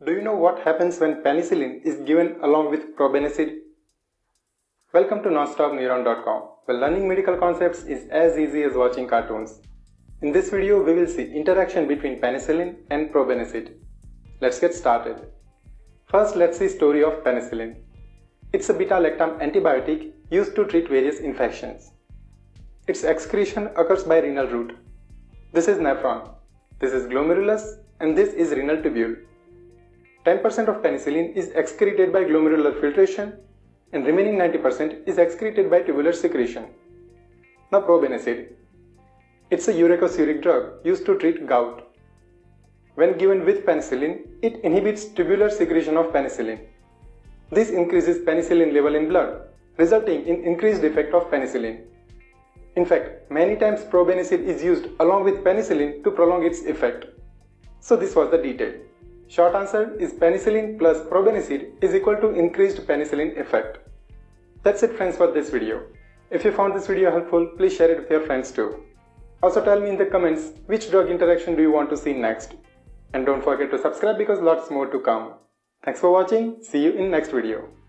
Do you know what happens when penicillin is given along with probenecid? Welcome to nonstopneuron.com, where learning medical concepts is as easy as watching cartoons. In this video, we will see interaction between penicillin and probenecid. Let's get started. First, let's see story of penicillin. It's a beta-lactam antibiotic used to treat various infections. Its excretion occurs by renal route. This is nephron, this is glomerulus, and this is renal tubule. 10% of penicillin is excreted by glomerular filtration and remaining 90% is excreted by tubular secretion. Now probenecid. It's a uricosuric drug used to treat gout. When given with penicillin, it inhibits tubular secretion of penicillin. This increases penicillin level in blood, resulting in increased effect of penicillin. In fact, many times probenecid is used along with penicillin to prolong its effect. So this was the detail. Short answer is penicillin plus probenecid is equal to increased penicillin effect. That's it friends for this video. If you found this video helpful, please share it with your friends too. Also tell me in the comments which drug interaction do you want to see next. And don't forget to subscribe because lots more to come. Thanks for watching. See you in next video.